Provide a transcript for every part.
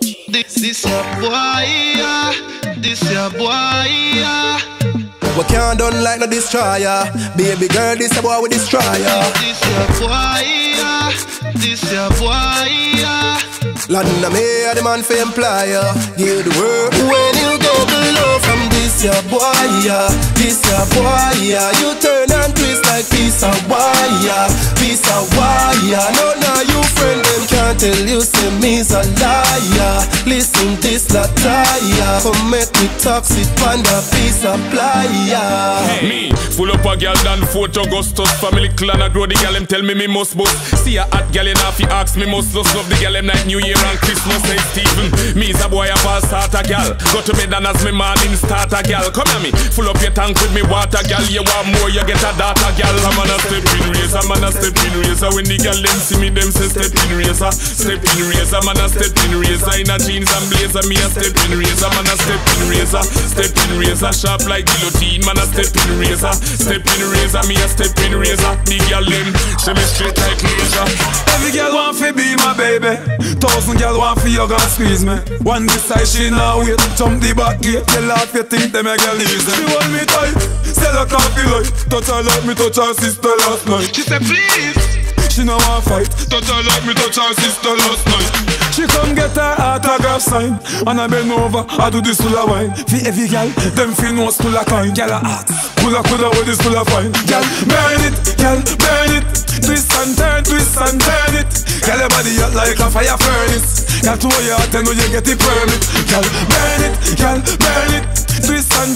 This your boy, yeah. This your boy, yeah. We can't done like no destroyer. Baby girl, this a boy with destroyer. This your boy, yeah. This your boy, yeah. London, I'm here, the man for employer. Give the work when you get the love from this your boy, yeah. This your boy, yeah. You turn and twist like piece of wire. Piece of wire. No, now you friend them can't tell you say me's a liar. Listen this la tire. Come make me toxic panda piece of plier. Me, full up a girl than Fort Augustus. Family clan a grow the girl, them tell me must bust. See a hot girl in half, he ask me must love the girl, them like New Year and Christmas, say Stephen. Me's a boy, a fall start a gal. Go to bed and as me morning start a gal. Come at me, full up your tank with me water gal. You want more, you get a data gal. I'm on a step in race, I'm on a step in race. When the gal them see me, them say step in race. Step in race, I'm on a step in race. In a jeans and blazer, me a step in race. I'm on a step in race. Step in race, sharp like guillotine. Man a step in race. Step in race, me a step in race. The gal them, she me straight like laser. Every girl want to be my baby. 1,000 girl want to hug and squeeze me. One this side she now wait. Jump the back gate. You laugh you think them a girl easy. She hold me tight. Sell her coffee like. Touch her like me touch her sister last night. She said please. She no want fight. Touch her like me touch her sister last night. She come get her autograph sign. And I bend over, I do this full of wine. For every girl, them feel no full of kind. Girl a heart, coulda with this full of fine. Girl, burn it, twist and turn it. Girl, your body hot like a fire furnace. Girl, to your heart, and know you get the permit. Girl, burn it, twist and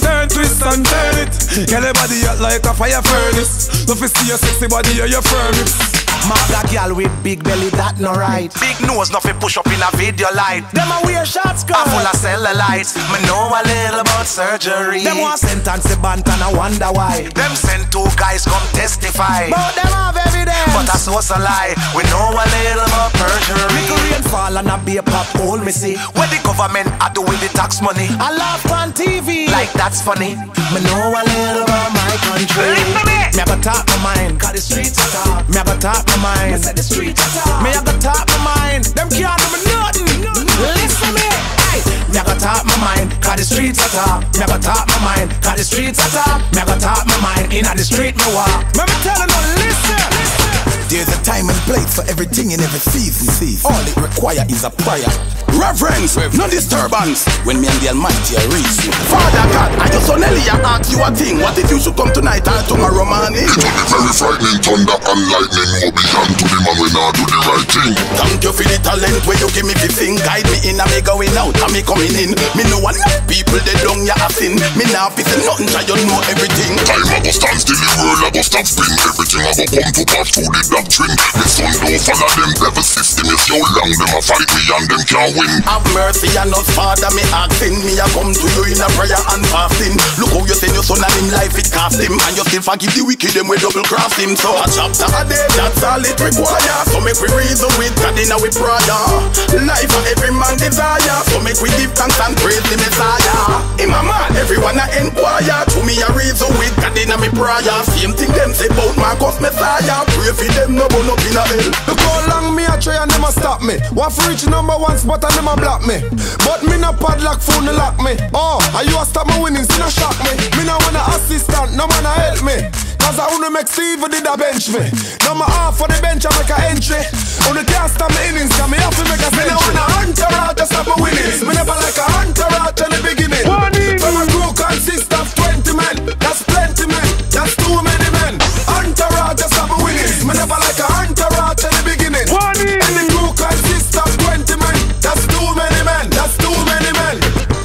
turn it. Girl, your body hot like a fire furnace. Love to see your sexy body or your furnace. Mother girl with big belly, that no right. Big nose, nothing push up in a video light. Them a wear short skirt, I'm full of cellulite. Me know a little about surgery. Them want sentence the band and I wonder why. Them send 2 guys come testify. But them have evidence, but that's also a lie. We know a little about perjury. Little rainfall and a beer pop hole me see. What the government a do with the tax money. I laugh on TV, like that's funny. Me know a little about my country. Me a go talk my mind, cause the streets are talk. Me a go talk my mind, me say the streets are talk. Me a go talk my mind, them can't do me nothing. Listen me, hey. Me a go talk my mind, cause the streets are talk. Me a go talk my mind, cause the streets are talk. Me a go talk my mind, inna the street me walk. Me tell you no, listen. There's a time and place for everything in every season. All it require is a prayer. Reverence, no disturbance. When me and the Almighty are reason. Father God, I just only ask you a thing. What if you should come tonight or tomorrow morning? It will be very frightening, thunder and lightning. Will be hand to the man when I do the right thing. Thank you for the talent where you give me the thing. Guide me in and me going out and me coming in. Me know enough people they don't ya a sin. Me now pissing nothing so you know everything. Time I go stand still, the world I go stop spin. Everything I go come to pass through the doctrine. The sun don't follow them devil system. It's how long them a fight me and them can't win. Have mercy on us, Father, me asking. Me a come to you in a prayer and fasting. Look how you send your son and him life it cost him. And you still forgive the wicked them we double cross him. So a chapter a day, that's all it require. So make we reason with God in our prayer. Life for every man desire. So make we give thanks and praise the Messiah. In my man, everyone a inquire. To me a reason with God in our prayer. Same thing them say about Marcus Messiah. Pray for them no burn up in a hell. Look how long me a try and them a stop me. Want for reach number 1 spot and them a block me. But me no padlock phone no lock me. Oh, and you a stop my winnings, you no shock me. Me no want a assistant, no man a help me. Cause I wanna make Steve did a bench me. Now my half for the bench I make a entry. On the can't stop my innings, cause me have to make a century. Me no want a entourage to stop my winnings. Me never like a entourage in the beginning. From a crew consist of 20 men. That's plenty men, that's too many men. Entourage to stop my winnings. Me never like a entourage in the beginning. And the crew consists of 20 men. That's too many men, that's too many men.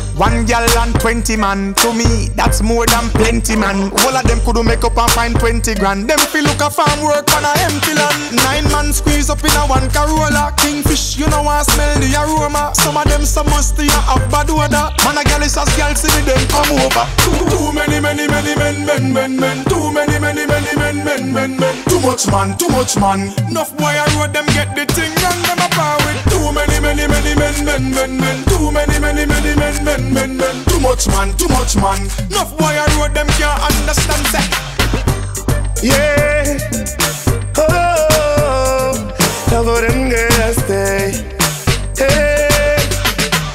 1 girl and 20 man. To me, that's more than plenty man. All of them could make up and find 20 grand. Them feel look a farm work on a empty land. 9 man squeeze up in a 1 Corolla. Kingfish, you know I smell the aroma. Some of them so musty and have bad odor. Man a girl is as girl see me them come over. Too many men. Too many men. Too much man. Enough boy I road them get the thing and them a power with. Too many men. Too many men. Too much man. Enough boy I road them can't understand say. Yeah. Oh, love how them girls stay. Hey.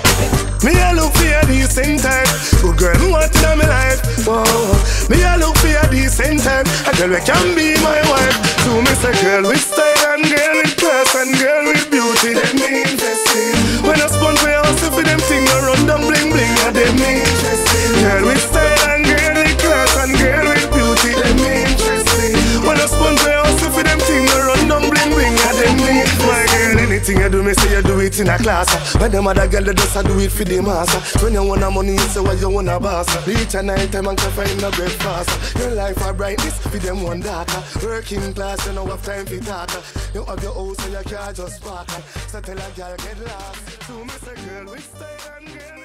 decent type. Good girl, me want in my life. Whoa, me a look for a decent type. A girl we can be my wife. So me say girl with style and girl with class and girl with beauty. Them me interested. When I spun for your house, if them thing I run down bling bling, and them me interested. Girl with style and girl with class and girl with beauty. Them me interested. When I spun for your house, if them thing I run down bling bling, and them me my girl. Anything you do, me say you do it in a class. When them other girl they just do it for the master. When you want a money, you say what you want a boss. Reach a night time and can find no breakfast. Your life a brightness for them one data. Working class, you know have time for talk. You have your house and your car just park. So tell a girl get lost. So me say girl with style and girl.